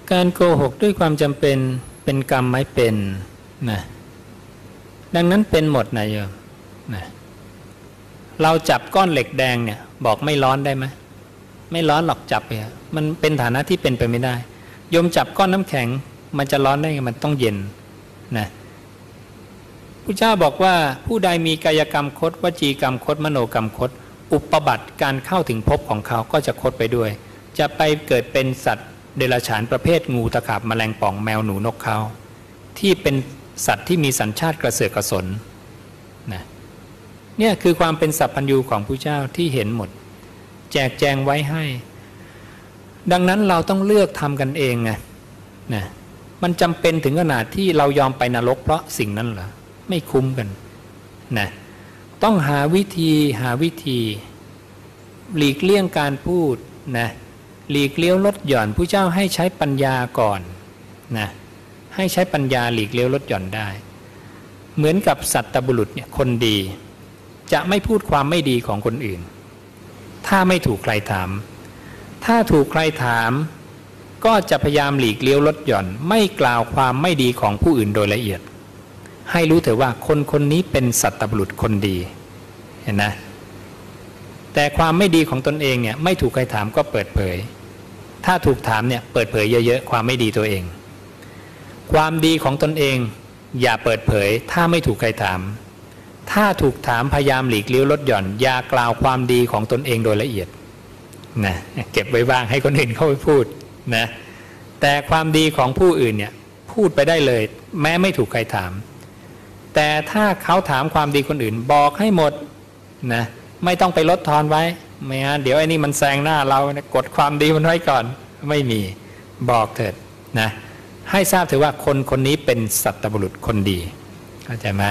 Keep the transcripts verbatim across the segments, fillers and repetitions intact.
การโกหกด้วยความจำเป็นเป็นกรรมไม่เป็นนะดังนั้นเป็นหมดนะโยมนะเราจับก้อนเหล็กแดงเนี่ยบอกไม่ร้อนได้ไหมไม่ร้อนหรอกจับไปมันเป็นฐานะที่เป็นไปไม่ได้โยมจับก้อนน้ำแข็งมันจะร้อนได้ไงมันต้องเย็นนะพระเจ้าบอกว่าผู้ใดมีกายกรรมคดวจีกรรมคดมโนกรรมคดอุปบัติการเข้าถึงภพของเขาก็จะคดไปด้วยจะไปเกิดเป็นสัตว์เดรัจฉานประเภทงูตะขาบแมลงป่องแมวหนูนกเขาที่เป็นสัตว์ที่มีสัญชาติกระเสือกกระสนนะเนี่ยคือความเป็นสัพพัญญูของพระเจ้าที่เห็นหมดแจกแจงไว้ให้ดังนั้นเราต้องเลือกทำกันเองไงนะมันจำเป็นถึงขนาดที่เรายอมไปนรกเพราะสิ่งนั้นเหรอไม่คุ้มกันนะต้องหาวิธีหาวิธีหลีกเลี่ยงการพูดนะหลีกเลี้ยวลดหย่อนผู้เจ้าให้ใช้ปัญญาก่อนนะให้ใช้ปัญญาหลีกเลี้ยวลดหย่อนได้เหมือนกับสัตตบุรุษเนี่ยคนดีจะไม่พูดความไม่ดีของคนอื่นถ้าไม่ถูกใครถามถ้าถูกใครถามก็จะพยายามหลีกเลี้ยวลดหย่อนไม่กล่าวความไม่ดีของผู้อื่นโดยละเอียดให้รู้เถอะว่าคนคนนี้เป็นสัตตบุรุษคนดีเห็นนะแต่ความไม่ดีของตนเองเนี่ยไม่ถูกใครถามก็เปิดเผยถ้าถูกถามเนี่ยเปิดเผยเยอะๆความไม่ดีตัวเองความดีของตนเองอย่าเปิดเผยถ้าไม่ถูกใครถามถ้าถูกถามพยายามหลีกเลี้ยวลดหย่อนอย่ากล่าวความดีของตนเองโดยละเอียดนะเก็บไว้บ้างให้คนอื่นเข้าไปพูดนะแต่ความดีของผู้อื่นเนี่ยพูดไปได้เลยแม้ไม่ถูกใครถามแต่ถ้าเขาถามความดีคนอื่นบอกให้หมดนะไม่ต้องไปลดทอนไว้ไม่งั้นเดี๋ยวไอ้นี่มันแซงหน้าเรานะกดความดีมันไว้ก่อนไม่มีบอกเถิดนะให้ทราบถือว่าคนคนนี้เป็นสัตตบุรุษคนดีเข้าใจไหม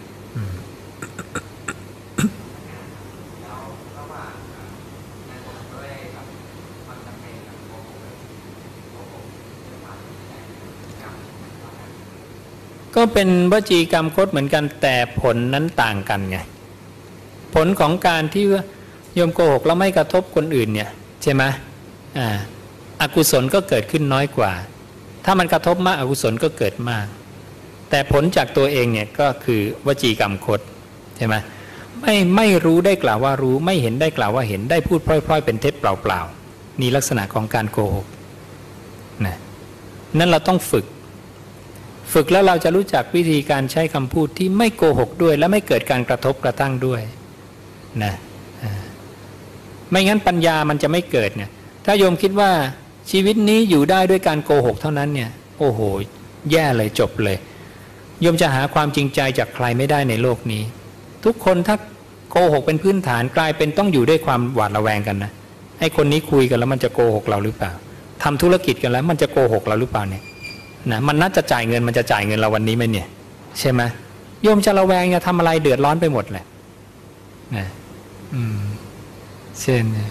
ก็เป็นวจีกรรมคดเหมือนกันแต่ผลนั้นต่างกันไงผลของการที่โยมโกหกแล้วไม่กระทบคนอื่นเนี่ยใช่ไหมอ่าอกุศลก็เกิดขึ้นน้อยกว่าถ้ามันกระทบมากอกุศลก็เกิดมากแต่ผลจากตัวเองเนี่ยก็คือวจีกรรมคดใช่ไหมไม่ไม่รู้ได้กล่าวว่ารู้ไม่เห็นได้กล่าวว่าเห็นได้พูดพร่อยๆเป็นเท็จเปล่าๆนี่ลักษณะของการโกหกนะนั่นเราต้องฝึกฝึกแล้วเราจะรู้จักวิธีการใช้คำพูดที่ไม่โกหกด้วยและไม่เกิดการกระทบกระทั่งด้วยนะไม่งั้นปัญญามันจะไม่เกิดเนี่ยถ้าโยมคิดว่าชีวิตนี้อยู่ได้ด้วยการโกหกเท่านั้นเนี่ยโอ้โหแย่เลยจบเลยโยมจะหาความจริงใจจากใครไม่ได้ในโลกนี้ทุกคนถ้าโกหกเป็นพื้นฐานกลายเป็นต้องอยู่ด้วยความหวาดระแวงกันนะไอ้คนนี้คุยกันแล้วมันจะโกหกเราหรือเปล่าทำธุรกิจกันแล้วมันจะโกหกเราหรือเปล่าเนี่ยนะมันน่าจะจ่ายเงินมันจะจ่ายเงินเราวันนี้ไหมเนี่ยใช่ไหมโยมจะระแวงจะทำอะไรเดือดร้อนไปหมดเลยนะอืมเช่นเนี่ย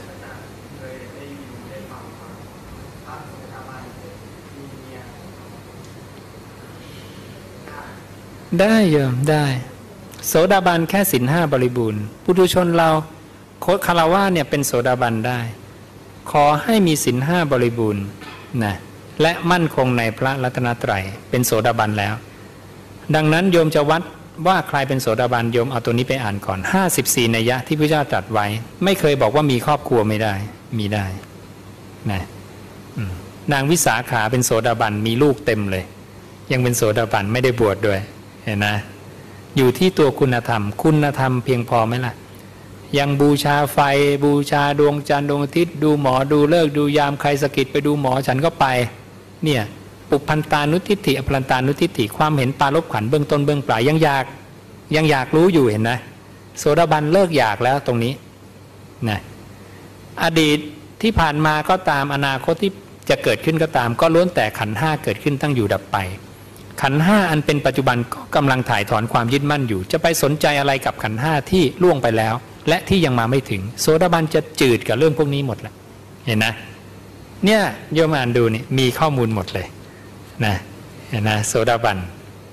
ได้โยมได้โสดาบันแค่ศีลห้าบริบูรณ์ปุถุชนเราคารวะเนี่ยเป็นโสดาบันได้ขอให้มีศีลห้าบริบูรณ์นะและมั่นคงในพระรัตนตรัยเป็นโสดาบันแล้วดังนั้นโยมจะวัดว่าใครเป็นโสดาบันโยมเอาตัวนี้ไปอ่านก่อนห้าสิบสี่นัยยะที่พระเจ้าตรัสไว้ไม่เคยบอกว่ามีครอบครัวไม่ได้มีได้นะนางวิสาขาเป็นโสดาบันมีลูกเต็มเลยยังเป็นโสดาบันไม่ได้บวชด้วยเห็นนะอยู่ที่ตัวคุณธรรมคุณธรรมเพียงพอไหมล่ะยังบูชาไฟบูชาดวงจันทร์ดวงอาทิตย์ดูหมอดูเลิกดูยามใครสะกิดไปดูหมอฉันก็ไปเนี่ยปุพันตานุทิฏฐิอภรันตานุทิฏฐิความเห็นปาลบขันเบื้องต้นเบื้องปลายยังอยากยังอยากรู้อยู่เห็นนะโสดาบันเลิกอยากแล้วตรงนี้นะอดีตที่ผ่านมาก็ตามอนาคตที่จะเกิดขึ้นก็ตามก็ล้วนแต่ขันธ์ห้าเกิดขึ้นตั้งอยู่ดับไปขันธ์ห้าอันเป็นปัจจุบันก็กำลังถ่ายถอนความยึดมั่นอยู่จะไปสนใจอะไรกับขันธ์ห้าที่ล่วงไปแล้วและที่ยังมาไม่ถึงโสดาบันจะจืดกับเรื่องพวกนี้หมดแล้วเห็นนะเนี่ยโยมอ่านดูนี่มีข้อมูลหมดเลยนะเห็นนะโสดาบัน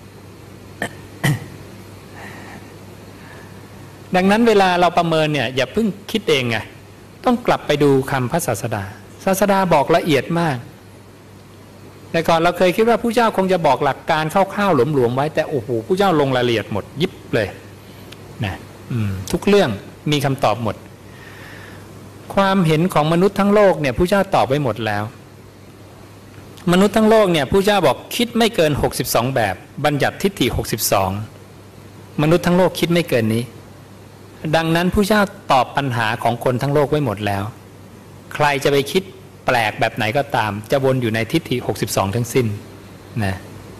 ดังนั้นเวลาเราประเมินเนี่ยอย่าเพิ่งคิดเองไงต้องกลับไปดูคำพระศาสดาศาสดาบอกละเอียดมากแต่ก่อนเราเคยคิดว่าผู้เจ้าคงจะบอกหลักการคร่าวๆหลวมๆไว้แต่โอ้โหผู้เจ้าลงรายละเอียดหมดยิบเลยนะทุกเรื่องมีคำตอบหมดความเห็นของมนุษย์ทั้งโลกเนี่ยผู้เจ้าตอบไว้หมดแล้วมนุษย์ทั้งโลกเนี่ยผู้เจ้าบอกคิดไม่เกินหกสิบสองแบบบัญญัติทิฏฐิหกสิบสองมนุษย์ทั้งโลกคิดไม่เกินนี้ดังนั้นผู้เจ้าตอบปัญหาของคนทั้งโลกไว้หมดแล้วใครจะไปคิดแปลกแบบไหนก็ตามจะวนอยู่ในทิฏฐิหกสิบสองทั้งสิ้นนะ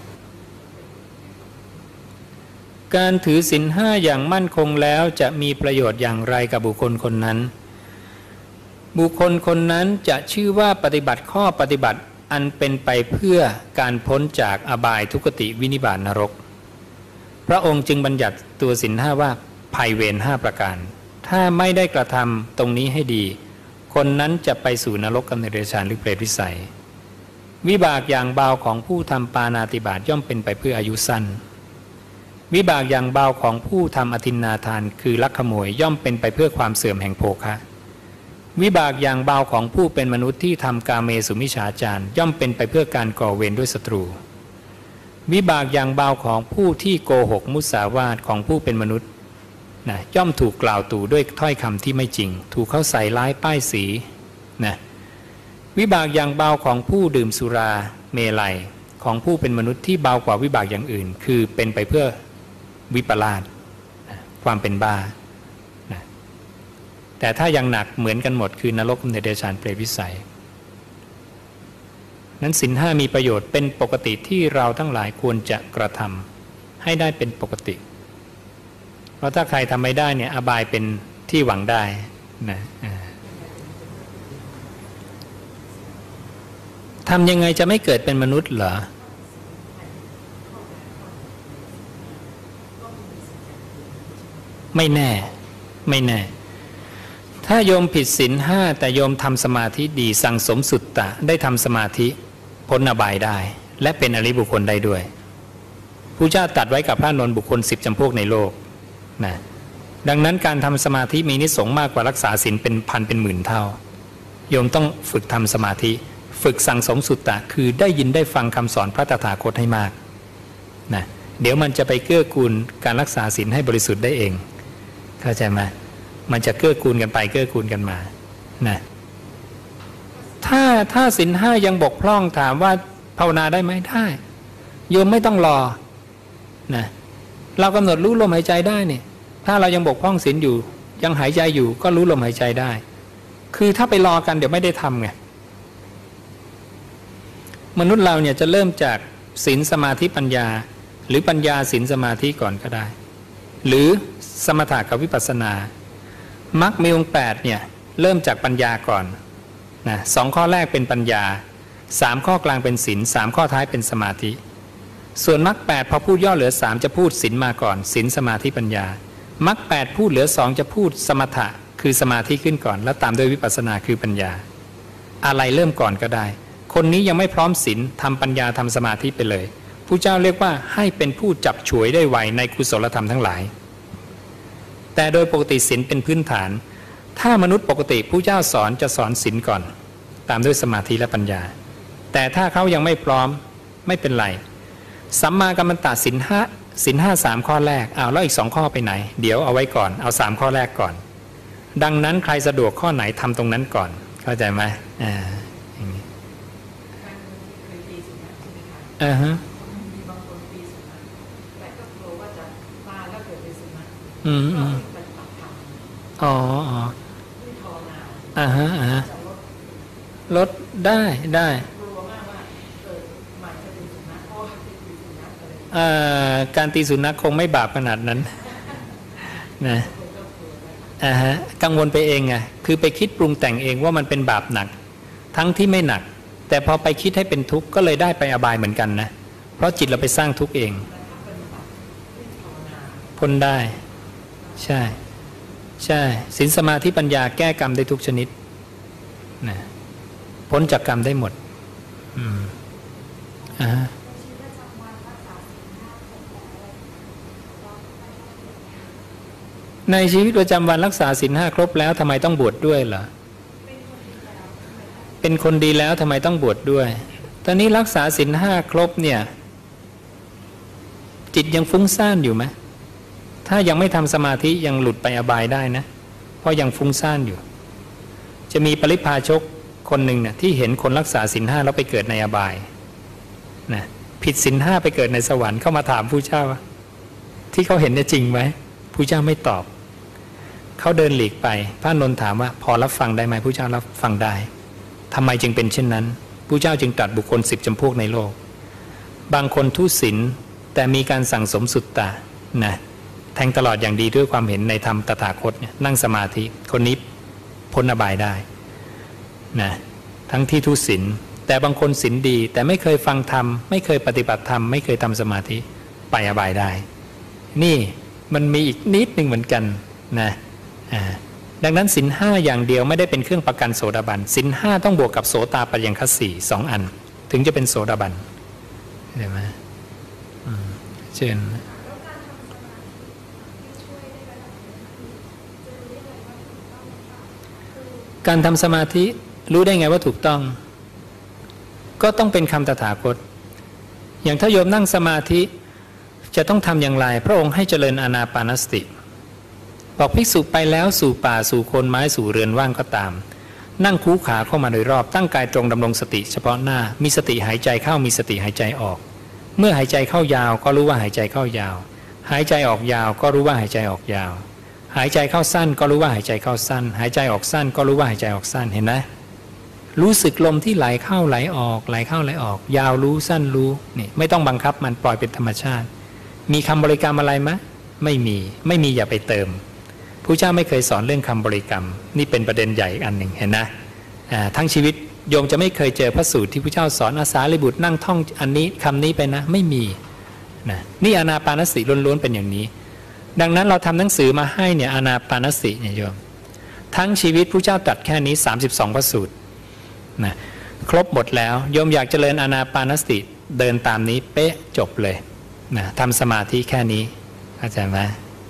การถือศีลห้าอย่างมั่นคงแล้วจะมีประโยชน์อย่างไรกับบุคคลคนนั้นบุคคลคนนั้นจะชื่อว่าปฏิบัติข้อปฏิบัติอันเป็นไปเพื่อการพ้นจากอบายทุกติวินิบาตนรกพระองค์จึงบัญญัติตัวศีลห้าว่าภัยเวรห้าประการถ้าไม่ได้กระทำตรงนี้ให้ดีคนนั้นจะไปสู่นรกกำเนิดเดรัจฉานหรือเปรตวิสัยวิบากอย่างเบาของผู้ทำปาณาติบาตย่อมเป็นไปเพื่ออายุสั้นวิบากอย่างเบาของผู้ทำอทินนาทานคือลักขโมยย่อมเป็นไปเพื่อความเสื่อมแห่งโภคะวิบากอย่างเบาของผู้เป็นมนุษย์ที่ทำกาเมสุมิจฉาจารย่อมเป็นไปเพื่อการก่อเวรด้วยศัตรูวิบากอย่างเบาของผู้ที่โกหกมุสาวาทของผู้เป็นมนุษย์นะย่อมถูกกล่าวตู่ด้วยถ้อยคำที่ไม่จริงถูกเขาใส่ร้ายป้ายสีนะวิบากอย่างเบาของผู้ดื่มสุราเมลัยของผู้เป็นมนุษย์ที่เบากว่าวิบากอย่างอื่นคือเป็นไปเพื่อวิปลาสนะความเป็นบ้านะแต่ถ้ายังหนักเหมือนกันหมดคือนรกในเดรัจฉานเปรตวิสัยนั้นศีลห้ามีประโยชน์เป็นปกติที่เราทั้งหลายควรจะกระทำให้ได้เป็นปกติเพราะถ้าใครทำไม่ได้เนี่ยอบายเป็นที่หวังได้นะทำยังไงจะไม่เกิดเป็นมนุษย์เหรอไม่แน่ไม่แน่ถ้าโยมผิดศีลห้าแต่โยมทำสมาธิดีสั่งสมสุตตะได้ทำสมาธิพ้นอบายได้และเป็นอริยบุคคลได้ด้วยพระเจ้าตรัสไว้กับพระนนท์บุคคลสิบจำพวกในโลกนะดังนั้นการทำสมาธิมีนิสงส์มากกว่ารักษาศีลเป็นพันเป็นหมื่นเท่าโยมต้องฝึกทำสมาธิฝึกสั่งสมสุตตะคือได้ยินได้ฟังคำสอนพระตถาคตให้มากนะเดี๋ยวมันจะไปเกื้อกูลการรักษาศีลให้บริสุทธิ์ได้เองเข้าใจไหมมันจะเกื้อกูลกันไปเกื้อกูลกันมานะถ้าถ้าศีลห้ายังบกพร่องถามว่าภาวนาได้ไหมได้โยมไม่ต้องรอนะเรากำหนดรู้ลมหายใจได้เนี่ยถ้าเรายังบกพร่องศีลอยู่ยังหายใจอยู่ก็รู้ลมหายใจได้คือถ้าไปรอกันเดี๋ยวไม่ได้ทำไงมนุษย์เราเนี่ยจะเริ่มจากศีลสมาธิปัญญาหรือปัญญาศีลสมาธิก่อนก็ได้หรือสมถะกับวิปัสสนามรรคมีองค์แปดเนี่ยเริ่มจากปัญญาก่อนนะสองข้อแรกเป็นปัญญาสามข้อกลางเป็นศีลสามข้อท้ายเป็นสมาธิส่วนมรรคแปดพอพูดย่อเหลือสามจะพูดศีลมาก่อนศีลสมาธิปัญญามรรคแปดพูดเหลือสองจะพูดสมถะคือสมาธิขึ้นก่อนแล้วตามด้วยวิปัสสนาคือปัญญาอะไรเริ่มก่อนก็ได้คนนี้ยังไม่พร้อมศีลทำปัญญาทำสมาธิไปเลยผู้เจ้าเรียกว่าให้เป็นผู้จับฉวยได้ไวในกุศลธรรมทั้งหลายแต่โดยปกติศีลเป็นพื้นฐานถ้ามนุษย์ปกติผู้เจ้าสอนจะสอนศีลก่อนตามด้วยสมาธิและปัญญาแต่ถ้าเขายังไม่พร้อมไม่เป็นไรสัมมากัมมันตะศีลห้าศีลห้าสามข้อแรกเอาแล้วอีกสองข้อไปไหนเดี๋ยวเอาไว้ก่อนเอาสามข้อแรกก่อนดังนั้นใครสะดวกข้อไหนทำตรงนั้นก่อนเข้าใจไหมอ่าอย่างนี้อ่าฮะอืมอืมอ๋ออ๋ออ่าฮะอ่าฮะลดได้ได้การตีสุนัขคงไม่บาปขนาดนั้นนะอ่าฮะกังวลไปเองไงคือไปคิดปรุงแต่งเองว่ามันเป็นบาปหนักทั้งที่ไม่หนักแต่พอไปคิดให้เป็นทุกข์ก็เลยได้ไปอบายเหมือนกันนะเพราะจิตเราไปสร้างทุกข์เองพ้นได้ใช่ใช่ศีลสมาธิปัญญาแก้กรรมได้ทุกชนิดนะพ้นจากกรรมได้หมดอืมอ่าในชีวิตประจำวันรักษาศีลห้าครบแล้วทำไมต้องบวชดด้วยเหรอเป็นคนดีแล้วทำไมต้องบวชดด้วยตอนนี้รักษาศีลห้าครบเนี่ยจิตยังฟุ้งซ่านอยู่ไหมถ้ายังไม่ทำสมาธิยังหลุดไปอบายได้นะเพราะยังฟุ้งซ่านอยู่จะมีปริพาชกคนหนึ่งเนี่ยที่เห็นคนรักษาศีลห้าแล้วไปเกิดในอบายนะผิดศีลห้าไปเกิดในสวรรค์เข้ามาถามผู้เจ้าที่เขาเห็นเนี่ยจริงไหมผู้เจ้าไม่ตอบเขาเดินหลีกไปพระนนท์ถามว่าพอรับฟังได้ไหมผู้เจ้ารับฟังได้ทำไมจึงเป็นเช่นนั้นผู้เจ้าจึงตรัสบุคคลสิบจำพวกในโลกบางคนทุศีลแต่มีการสั่งสมสุตตะนะแทงตลอดอย่างดีด้วยความเห็นในธรรมตถาคตเนี่ยนั่งสมาธิคนนี้พ้นอบายได้นะทั้งที่ทุศีลแต่บางคนศีลดีแต่ไม่เคยฟังธรรมไม่เคยปฏิบัติธรรมไม่เคยทำสมาธิไปอบายได้นี่มันมีอีกนิดหนึ่งเหมือนกันนะดังนั้นศีลห้าอย่างเดียวไม่ได้เป็นเครื่องประกันโสดาบันศีลห้าต้องบวกกับโสตาปัญญังคสี่สองอันถึงจะเป็นโสดาบันเห็นไหมเช่นการทำสมาธิรู้ได้ไงว่าถูกต้องก็ต้องเป็นคำตถาคตอย่างถ้าโยมนั่งสมาธิจะต้องทำอย่างไรพระองค์ให้เจริญอานาปานสติบอกภิกษุไปแล้วสู่ป่าสู่โคนไม้สู่เรือนว่างก็ตามนั่งคูขาเข้ามาโดยรอบตั้งกายตรงดำรงสติเฉพาะหน้ามีสติหายใจเข้ามีสติหายใจออกเมื่อหายใจเข้ายาวก็รู้ว่าหายใจเข้ายาวหายใจออกยาวก็รู้ว่าหายใจออกยาวหายใจเข้าสั้นก็รู้ว่าหายใจเข้าสั้นหายใจออกสั้นก็รู้ว่าหายใจออกสั้นเห็นไหมรู้สึกลมที่ไหลเข้าไหลออกไหลเข้าไหลออกยาวรู้สั้นรู้นี่ไม่ต้องบังคับมันปล่อยเป็นธรรมชาติมีคำบริกรรมอะไรไหมไม่มีไม่มีอย่าไปเติมพระเจ้าไม่เคยสอนเรื่องคำบริกรรมนี่เป็นประเด็นใหญ่อีกอันหนึ่งเห็นนะทั้งชีวิตโยมจะไม่เคยเจอพระสูตรที่พระเจ้าสอนอาสาลิบุตรนั่งท่องอันนี้คำนี้ไปนะไม่มีนะนี่อานาปานสติล้วนๆเป็นอย่างนี้ดังนั้นเราทำหนังสือมาให้เนี่ยอานาปานสติเนี่ยโยมทั้งชีวิตพระเจ้าตรัสแค่นี้สามสิบสองพระสูตรนะครบหมดแล้วโยมอยากเจริญอานาปานสติเดินตามนี้เป๊ะจบเลยนะทำสมาธิแค่นี้เข้าใจไหม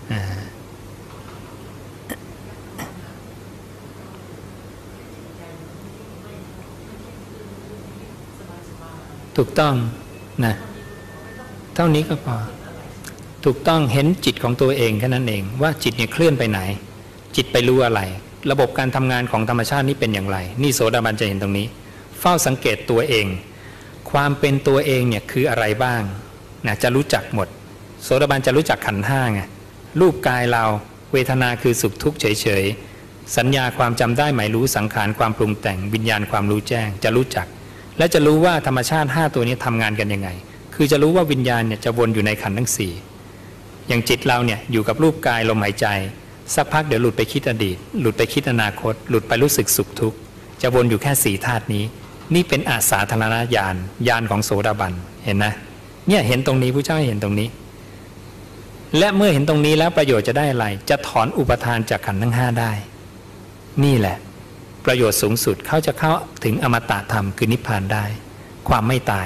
ถูกต้องนะเท่านี้ก็พอถูกต้องเห็นจิตของตัวเองแค่นั้นเองว่าจิตเนี่ยเคลื่อนไปไหนจิตไปรู้อะไรระบบการทำงานของธรรมชาตินี้เป็นอย่างไรนี่โสดาบันจะเห็นตรงนี้เฝ้าสังเกตตัวเองความเป็นตัวเองเนี่ยคืออะไรบ้างนะจะรู้จักหมดโสดาบันจะรู้จักขันธ์ห้าไงรูปกายเราเวทนาคือสุขทุกข์เฉยๆสัญญาความจำได้หมายรู้สังขารความปรุงแต่งวิญญาณความรู้แจ้งจะรู้จักและจะรู้ว่าธรรมชาติห้าตัวนี้ทำงานกันยังไงคือจะรู้ว่าวิญญาณเนี่ยจะวนอยู่ในขันธ์ทั้งสี่อย่างจิตเราเนี่ยอยู่กับรูปกายลมหายใจสักพักเดี๋ยวหลุดไปคิดอดีตหลุดไปคิดอนาคตหลุดไปรู้สึกสุขทุกข์จะวนอยู่แค่สี่ธาตุนี้นี่เป็นอาสาธารณญาณญาณของโสดาบันเห็นนะเนี่ยเห็นตรงนี้พระเจ้าเห็นตรงนี้และเมื่อเห็นตรงนี้แล้วประโยชน์จะได้อะไรจะถอนอุปทานจากขันธ์ทั้งห้าได้นี่แหละประโยชน์สูงสุดเขาจะเข้าถึงอมตะธรรมคือนิพพานได้ความไม่ตาย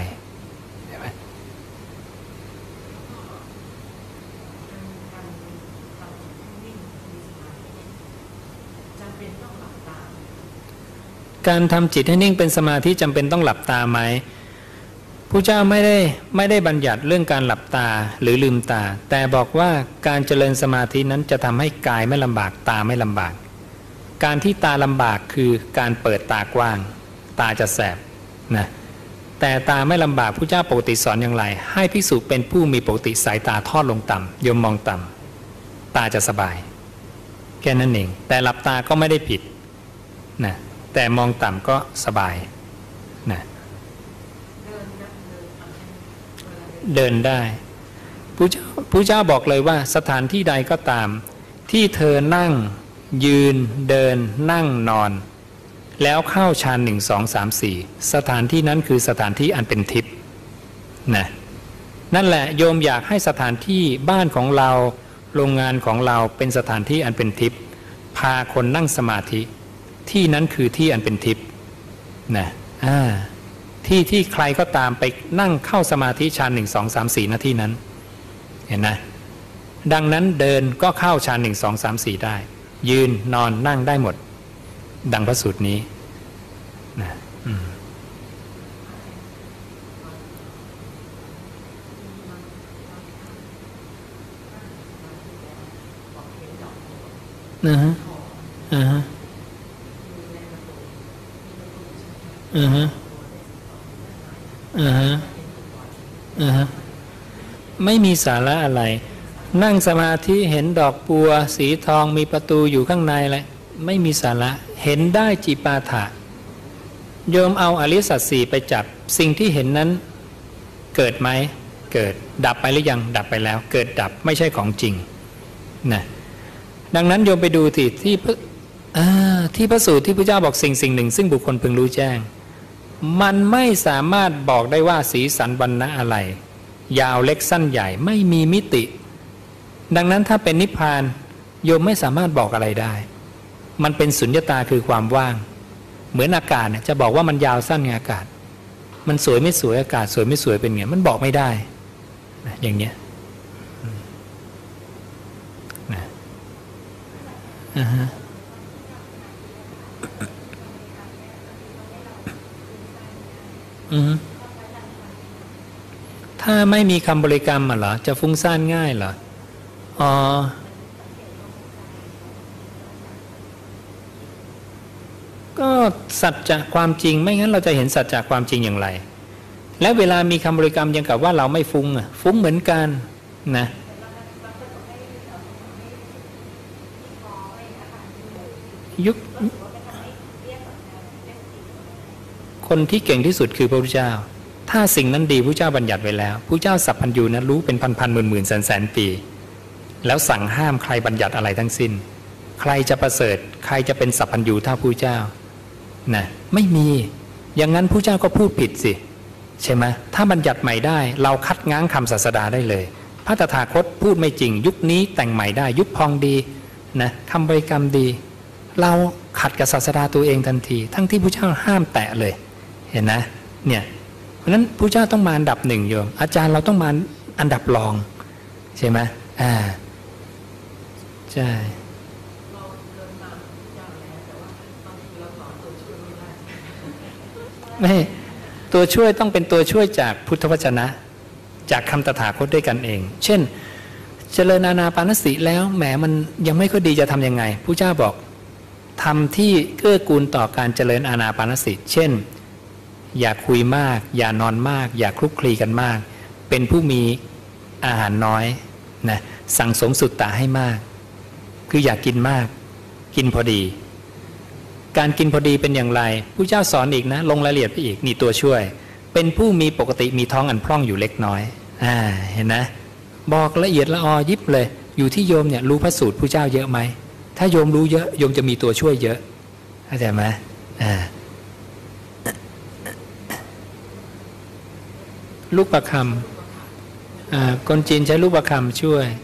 การทำจิตให้นิ่งเป็นสมาธิจำเป็นต้องหลับตาไหมพระเจ้าไม่ได้ไม่ได้บัญญัติเรื่องการหลับตาหรือลืมตาแต่บอกว่าการเจริญสมาธินั้นจะทำให้กายไม่ลำบากตาไม่ลำบากการที่ตาลำบากคือการเปิดตากว้างตาจะแสบนะแต่ตาไม่ลำบากพระเจ้าปกติสอนอย่างไรให้ภิกษุเป็นผู้มีปกติสายตาทอดลงต่ำโยมมองต่ำตาจะสบายแค่นั้นเองแต่หลับตาก็ไม่ได้ผิดนะแต่มองต่ำก็สบายนะเดินได้พระเจ้าพระเจ้าบอกเลยว่าสถานที่ใดก็ตามที่เธอนั่งยืนเดินนั่งนอนแล้วเข้าฌานหนึ่งสองสามสี่สถานที่นั้นคือสถานที่อันเป็นทิพย์นะนั่นแหละโยมอยากให้สถานที่บ้านของเราโรงงานของเราเป็นสถานที่อันเป็นทิพย์พาคนนั่งสมาธิที่นั้นคือที่อันเป็นทิพย์นะอ่าที่ที่ใครก็ตามไปนั่งเข้าสมาธิฌานหนึ่งสองสามสี่นาทีนั้นเห็นนะดังนั้นเดินก็เข้าฌานหนึ่งสองสามสี่ได้ยืนนอนนั่งได้หมดดังพระสูตรนี้นะนะฮะอ่าฮะอ่าฮะอ่าฮะอ่าฮะไม่มีสาระอะไรนั่งสมาธิเห็นดอกบัวสีทองมีประตูอยู่ข้างในอะไรไม่มีสาระเห็นได้จิปาถะโยมเอาอริยสัจสี่ไปจับสิ่งที่เห็นนั้นเกิดไหมเกิดดับไปหรือยังดับไปแล้วเกิดดับไม่ใช่ของจริงนะดังนั้นโยมไปดูที่ที่ที่พระสูตรที่พระเจ้าบอกสิ่งสิ่งหนึ่งซึ่งบุคคลพึงรู้แจ้งมันไม่สามารถบอกได้ว่าสีสันวรรณะอะไรยาวเล็กสั้นใหญ่ไม่มีมิติดังนั้นถ้าเป็นนิพพานโยมไม่สามารถบอกอะไรได้มันเป็นสุญญตาคือความว่างเหมือนอากาศเนี่ยจะบอกว่ามันยาวสั้นไงอากาศมันสวยไม่สวยอากาศสวยไม่สวยเป็นไงมันบอกไม่ได้นะอย่างเนี้ยนะอ่าฮะอือถ้าไม่มีคำบริกรรมอ่ะเหรอจะฟุ้งซ่านง่ายเหรออ๋อก็สัจจะความจริงไม่งั้นเราจะเห็นสัจจะความจริงอย่างไรและเวลามีคำบริกรรมยังกับว่าเราไม่ฟุ้งอ่ะฟุ้งเหมือนกันนะยุคคนที่เก่งที่สุดคือพระพุทธเจ้าถ้าสิ่งนั้นดีพระเจ้าบัญญัติไว้แล้วพระเจ้าสัพพัญญูนะรู้เป็นพันพันหมื่นหมื่นแสนแสนปีแล้วสั่งห้ามใครบัญญัติอะไรทั้งสิ้นใครจะประเสริฐใครจะเป็นสัพพัญญูเท่าพระเจ้านะไม่มีอย่างนั้นพระเจ้าก็พูดผิดสิใช่ไหมถ้าบัญญัติใหม่ได้เราคัดง้างคำศาสดาได้เลยพระตถาคตพูดไม่จริงยุคนี้แต่งใหม่ได้ยุคพองดีนะคำบริกรรมดีเราขัดกับศาสดาตัวเองทันทีทั้งที่พระเจ้าห้ามแตะเลยเห็นนะเนี่ยเพราะฉะนั้นพระเจ้าต้องมาอันดับหนึ่งโยมอาจารย์เราต้องมาอันดับรองใช่ไหมอ่าใช่ไม่ตัวช่วยต้องเป็นตัวช่วยจากพุทธวจนะจากคำตถาคตด้วยกันเองเช่นเจริญอานาปานสติแล้วแหมมันยังไม่ค่อยดีจะทำยังไงพระเจ้าบอกทำที่เกื้อกูลต่อการเจริญอานาปานสติเช่นอย่าคุยมากอย่านอนมากอย่าคลุกคลีกันมากเป็นผู้มีอาหารน้อยนะสั่งสมสุตตะให้มากคืออย่ากินมากกินพอดีการกินพอดีเป็นอย่างไรผู้เจ้าสอนอีกนะลงรายละเอียดไปอีกนี่ตัวช่วยเป็นผู้มีปกติมีท้องอันพร่องอยู่เล็กน้อยอ่าเห็นนะบอกละเอียดละออยิบเลยอยู่ที่โยมเนี่ยรู้พระสูตรผู้เจ้าเยอะไหมถ้าโยมรู้เยอะโยมจะมีตัวช่วยเยอะเข้าใจไหมอ่าลูกประคำอ่าคนจีนใช้ลูกประคำช่วย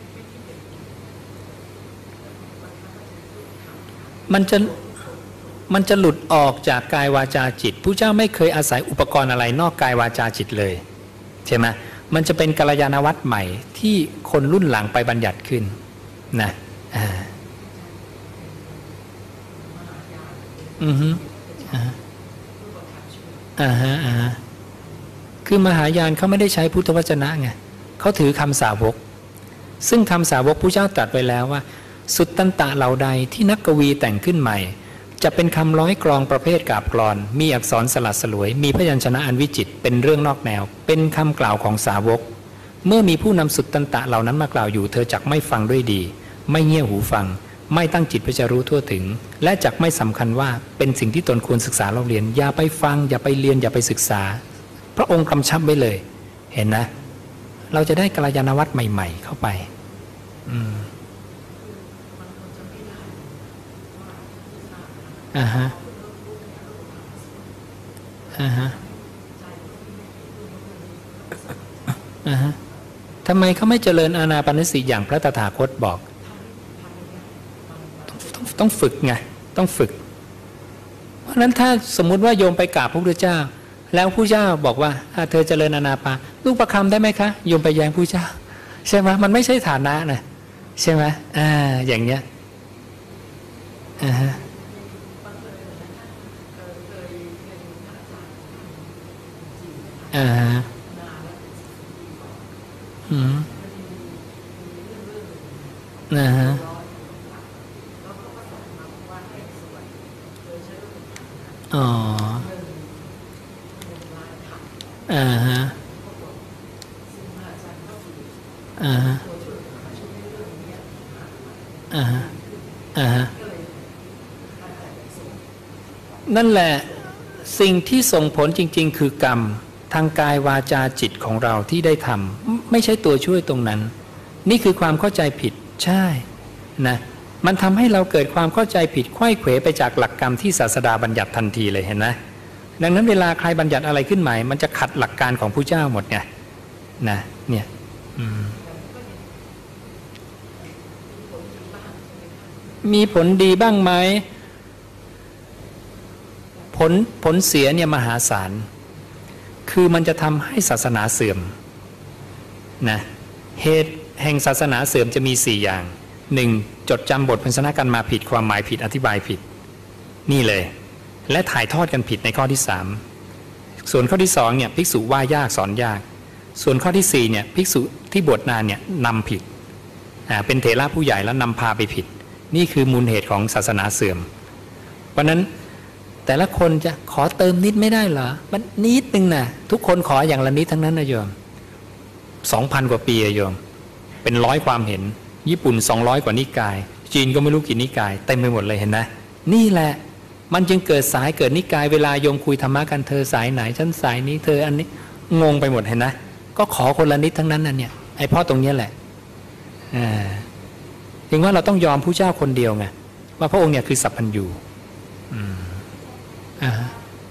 มันจะมันจะหลุดออกจากกายวาจาจิตผู้เจ้าไม่เคยอาศัยอุปกรณ์อะไรนอกกายวาจาจิตเลยใช่ไหมมันจะเป็นกัลยาณวัตรใหม่ที่คนรุ่นหลังไปบัญญัติขึ้นนะอ่าอือฮึอ่าอ่าฮะอ่าคือมหายานเขาไม่ได้ใช้พุทธวจนะไงเขาถือคำสาวกซึ่งคำสาวกผู้เจ้าตรัสไว้แล้วว่าสุตตันตะเหล่าใดที่นักกวีแต่งขึ้นใหม่จะเป็นคำร้อยกลองประเภทกาบกลอนมีอักษรสลัดสลวยมีพยัญชนะอันวิจิตรเป็นเรื่องนอกแนวเป็นคำกล่าวของสาวกเมื่อมีผู้นำสุตตันตะเหล่านั้นมากล่าวอยู่เธอจักไม่ฟังด้วยดีไม่เงี่ยหูฟังไม่ตั้งจิตเพื่อจะรู้ทั่วถึงและจักไม่สำคัญว่าเป็นสิ่งที่ตนควรศึกษาเราเรียนอย่าไปฟังอย่าไปเรียนอย่าไปศึกษาพระองค์กำชับไว้เลยเห็นนะเราจะได้กัลยาณวัตรใหม่ๆเข้าไปอืมอ่าฮะอ่าฮะอ่าฮะทำไมเขาไม่เจริญอานาปานสติอย่างพระตถาคตบอกต้องต้องฝึกไงต้องฝึกเพราะฉะนั้นถ้าสมมุติว่าโยมไปกราบพระพุทธเจ้าแล้วผู้เจ้าบอกว่าเธอเจริญอานาปานลูกประคำได้ไหมคะโยมไปแย้งผู้เจ้าใช่ไหมมันไม่ใช่ฐานะนะใช่ไหมอ่าอย่างเนี้ยอ่าฮะอ่าฮะอืมนะฮะออ๋ออ่าฮะอ่าฮะอ่าฮะอ่าฮะนั่นแหละสิ่งที่ส่งผลจริงๆคือกรรมทางกายวาจาจิตของเราที่ได้ทำไม่ใช่ตัวช่วยตรงนั้นนี่คือความเข้าใจผิดใช่นะมันทำให้เราเกิดความเข้าใจผิดไขว้เขวไปจากหลักกรรมที่ศาสดาบัญญัติทันทีเลยเห็นไหมดังนั้นเวลาใครบัญญัติอะไรขึ้นใหม่มันจะขัดหลักการของพระเจ้าหมดไงนะเนี่ยมีผลดีบ้างไหมผลผลเสียเนี่ยมหาศาลคือมันจะทำให้ศาสนาเสื่อมนะเหตุแห่งศาสนาเสื่อมจะมีสี่อย่างหนึ่งจดจำบทพยัญชนะกันมาผิดความหมายผิดอธิบายผิดนี่เลยและถ่ายทอดกันผิดในข้อที่สามส่วนข้อที่สองเนี่ยภิกษุว่ายากสอนยากส่วนข้อที่สี่เนี่ยภิกษุที่บวชนานเนี่ยนำผิดอ่าเป็นเถระผู้ใหญ่แล้วนำพาไปผิดนี่คือมูลเหตุของศาสนาเสื่อมเพราะนั้นแต่ละคนจะขอเติมนิดไม่ได้เหรอมันนิดนึงนะทุกคนขออย่างละนิดทั้งนั้นนะโยมสองพันกว่าปีโยมเป็นร้อยความเห็นญี่ปุ่นสองร้อยกว่านิกายจีนก็ไม่รู้กี่นิกายเต็มไปหมดเลยเห็นนะนี่แหละมันจึงเกิดสายเกิดนิกายเวลาโยมคุยธรรมะกันเธอสายไหนฉันสายนี้เธออันนี้งงไปหมดเห็นนะก็ขอคนละนิดทั้งนั้นนั่นเนี่ยไอ้พ่อตรงนี้แหละอ่าถึงว่าเราต้องยอมผู้เจ้าคนเดียวไงว่าพระองค์เนี่ยคือสัพพัญญูอืมอ่า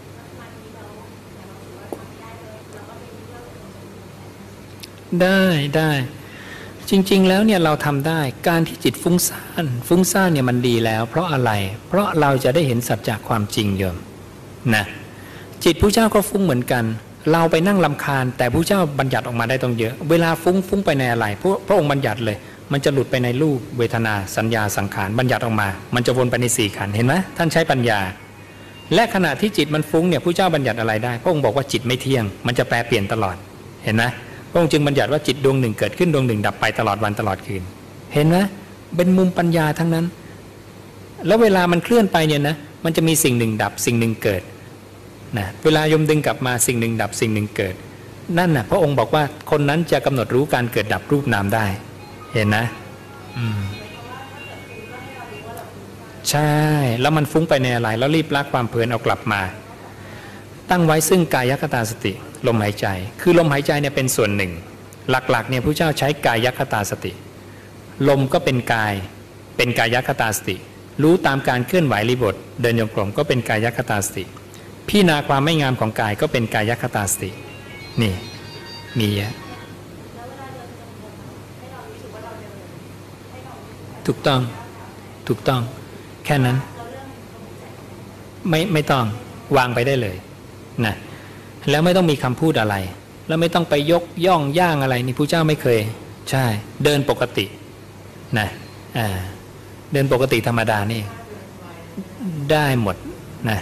ได้ได้จริงๆแล้วเนี่ยเราทำได้การที่จิตฟุ้งซ่านฟุ้งซ่านเนี่ยมันดีแล้วเพราะอะไรเพราะเราจะได้เห็นสัจจะความจริงโยมนะจิตผู้เจ้าก็ฟุ้งเหมือนกันเราไปนั่งรำคาญแต่ผู้เจ้าบัญญัติออกมาได้ต้องเยอะเวลาฟุ้งฟุ้งไปในอะไรพระพระองค์บัญญัติเลยมันจะหลุดไปในรูปเวทนาสัญญาสังขารบัญญัติออกมามันจะวนไปในสี่ขันธ์เห็นไหมท่านใช้ปัญญาและขณะที่จิตมันฟุ้งเนี่ยผู้เจ้าบัญญัติอะไรได้พระองค์บอกว่าจิตไม่เที่ยงมันจะแปรเปลี่ยนตลอดเห็นไหมพระองค์จึงบัญญัติว่าจิตดวงหนึ่งเกิดขึ้นดวงหนึ่งดับไปตลอดวันตลอดคืนเห็นไหมเป็นมุมปัญญาทั้งนั้นแล้วเวลามันเคลื่อนไปเนี่ยนะมันจะมีสิ่งหนึ่งดับสิ่งหนึ่งเกิดนะเวลายมดึงกลับมาสิ่งหนึ่งดับสิ่งหนึ่งเกิดนั่นน่ะพระองค์บอกว่าคนนั้นจะกำหนดรู้การเกิดดับรูปนามได้เห็นนะอืมใช่แล้วมันฟุ้งไปในอะไรแล้วรีบละความเพลินเอากลับมาตั้งไว้ซึ่งกายคตาสติลมหายใจคือลมหายใจเนี่ยเป็นส่วนหนึ่งหลักๆเนี่ยพระเจ้าใช้กายคตาสติลมก็เป็นกายเป็นกายคตาสติรู้ตามการเคลื่อนไหวริบทเดินโยกลมก็เป็นกายคตาสติพิจารณาความไม่งามของกายก็เป็นกายคตาสตินี่มีถูกต้องถูกต้องแค่นั้นไม่ไม่ต้องวางไปได้เลยนะแล้วไม่ต้องมีคำพูดอะไรแล้วไม่ต้องไปยกย่องย่างอะไรนี่พระเจ้าไม่เคยใช่เดินปกตินะอ่าเดินปกติธรรมดานี่ได้หมดนะ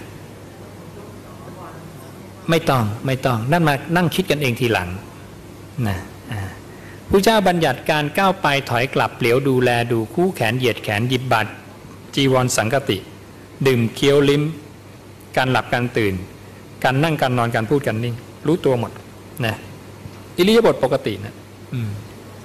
ไม่ต้องไม่ต้องนั่นมานั่งคิดกันเองทีหลังนะอ่าพระเจ้าบัญญัติการก้าวไปถอยกลับเหลียวดูแลดูคู่แขนเหยียดแขนหยิบบัตรจีวรสังกติดื่มเคี้ยวลิ้มการหลับการตื่นการนั่งการนอนการพูดการนิ่งรู้ตัวหมดนะอิริยาบถปกตินะอืม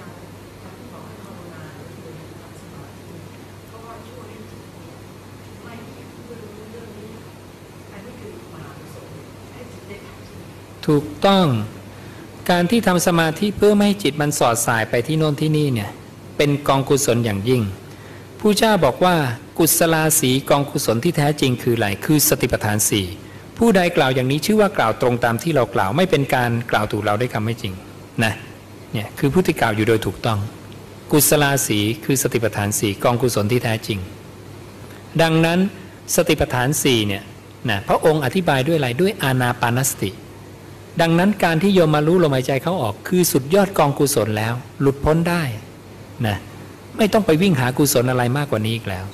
ถูกต้องการที่ทำสมาธิเพื่อไม่ให้จิตมันสอดสายไปที่โน่นที่นี่เนี่ยเป็นกองกุศลอย่างยิ่งผู้เจ้าบอกว่ากุศลาสีกองกุศลที่แท้จริงคืออะไรคือสติปัฏฐานสี่ผู้ใดกล่าวอย่างนี้ชื่อว่ากล่าวตรงตามที่เรากล่าวไม่เป็นการกล่าวถูกเราได้คำไม่จริงนะเนี่ยคือผู้ที่กล่าวอยู่โดยถูกต้องกุศลาสีคือสติปัฏฐานสี่กองกุศลที่แท้จริงดังนั้นสติปัฏฐานสี่เนี่ยนะพระองค์อธิบายด้วยอะไรด้วยอานาปานสติดังนั้นการที่โยมมารู้ลมหายใจเข้าออกคือสุดยอดกองกุศลแล้วหลุดพ้นได้นะไม่ต้องไปวิ่งหากุศลอะไรมากกว่านี้อีกแล้ว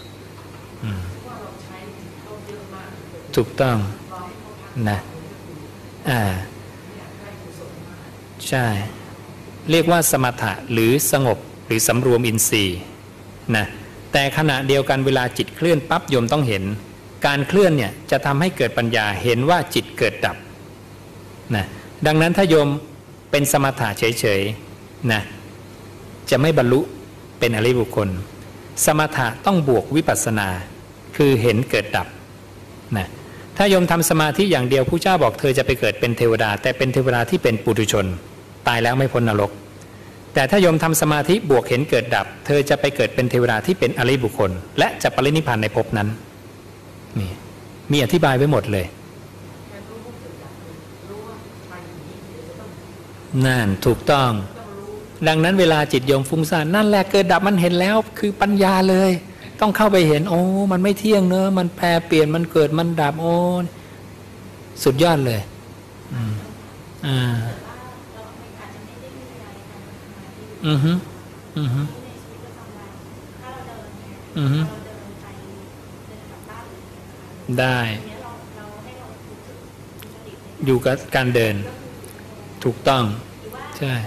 ถูกต้องนะอ่าใช่เรียกว่าสมถะหรือสงบหรือสำรวมอินทรีย์นะแต่ขณะเดียวกันเวลาจิตเคลื่อนปั๊บโยมต้องเห็นการเคลื่อนเนี่ยจะทำให้เกิดปัญญาเห็นว่าจิตเกิดดับนะดังนั้นถ้าโยมเป็นสมถะเฉยๆนะจะไม่บรรลุเป็นอริยบุคคลสมถะต้องบวกวิปัสสนาคือเห็นเกิดดับนะถ้าโยมทำสมาธิอย่างเดียวผู้เจ้าบอกเธอจะไปเกิดเป็นเทวดาแต่เป็นเทวดาที่เป็นปุถุชนตายแล้วไม่พ้นนรกแต่ถ้าโยมทำสมาธิบวกเห็นเกิดดับเธอจะไปเกิดเป็นเทวดาที่เป็นอริยบุคคลและจะปรินิพพานในภพนั้นนี่มีอธิบายไว้หมดเลยนั่นถูกต้องดังนั้นเวลาจิตโยมฟุ้งซ่านนั่นแหละเกิดดับมันเห็นแล้วคือปัญญาเลยต้องเข้าไปเห็นโอ้มันไม่เที่ยงเนอะมันแปรเปลี่ยนมันเกิดมันดับโอ้สุดยอดเลยอืมอ่าอือฮึอือฮึอือฮึได้อยู่กับการเดินถูกต้องใช่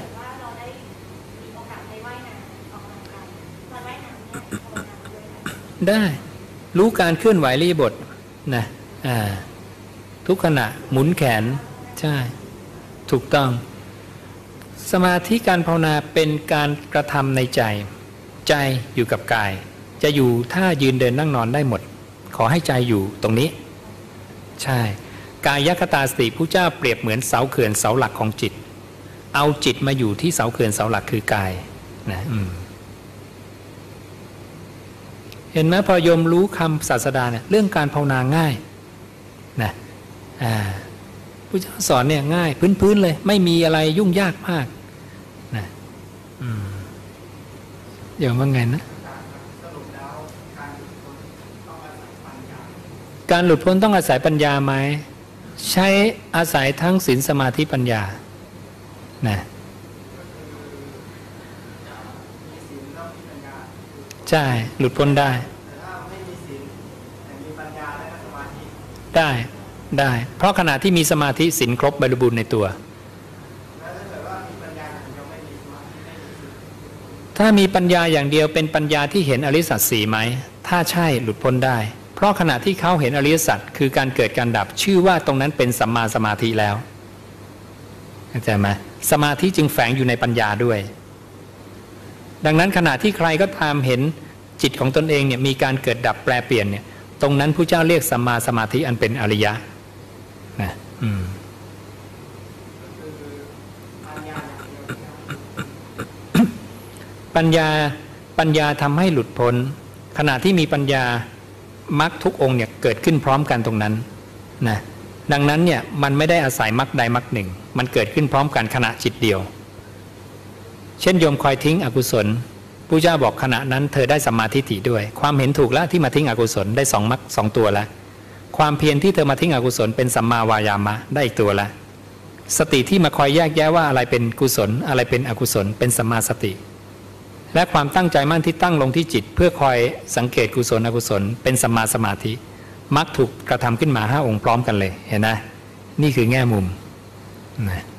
ได้รู้การเคลื่อนไหวอิริยาบถนะอ่าทุกขณะหมุนแขนใช่ถูกต้องสมาธิการภาวนาเป็นการกระทำในใจใจอยู่กับกายจะอยู่ท่ายืนเดินนั่งนอนได้หมดขอให้ใจอยู่ตรงนี้ใช่กายคตาสติผู้เจ้าเปรียบเหมือนเสาเขื่อนเสาหลักของจิตเอาจิตมาอยู่ที่เสาเขื่อนเสาหลักคือกายนะอืมเห็นไหมพอโยมรู้คำศาสดาเนี่ยเรื่องการภาวนาง่ายนะอ่าผู้เจ้าสอนเนี่ยง่ายพื้นๆเลยไม่มีอะไรยุ่งยากมากนะอืมอย่างว่าไงนะการหลุดพ้นต้องอาศัยปัญญาไหมใช้อาศัยทั้งศีลสมาธิปัญญานะใช่หลุดพ้นได้ได้ได้เพราะขณะที่มีสมาธิศีลครบบริบูรณ์ในตัวถ้ามีปัญญาอย่างเดียวเป็นปัญญาที่เห็นอริยสัจสี่ไหมถ้าใช่หลุดพ้นได้เพราะขณะที่เขาเห็นอริยสัจคือการเกิดการดับชื่อว่าตรงนั้นเป็นสัมมาสมาธิแล้วเข้าใจไหมสมาธิจึงแฝงอยู่ในปัญญาด้วยดังนั้นขณะที่ใครก็ตามเห็นจิตของตนเองเนี่ยมีการเกิดดับแปรเปลี่ยนเนี่ยตรงนั้นผู้เจ้าเรียกสัมมาสมาธิอันเป็นอริยะนะอืมปัญญาปัญญาทำให้หลุดพ้นขณะที่มีปัญญามรรคทุกองค์เนี่ยเกิดขึ้นพร้อมกันตรงนั้นนะดังนั้นเนี่ยมันไม่ได้อาศัยมรรคใดมรรคหนึ่งมันเกิดขึ้นพร้อมกันขณะจิตเดียวเช่นโยมคอยทิ้งอกุศลผู้เจ้าบอกขณะนั้นเธอได้สัมมาทิฏฐิด้วยความเห็นถูกแล้วที่มาทิ้งอกุศลได้สองมรรคสองตัวแล้วความเพียรที่เธอมาทิ้งอกุศลเป็นสัมมาวายามะได้อีกตัวแล้วสติที่มาคอยแยกแยะว่าอะไรเป็นกุศลอะไรเป็นอกุศลเป็นสัมมาสติและความตั้งใจมั่นที่ตั้งลงที่จิตเพื่อคอยสังเกตกุศลอกุศลเป็นสัมมาสมาธิมรรคถูกกระทำขึ้นมาห้าองค์พร้อมกันเลยเห็นไหมนี่คือแง่มุมนะ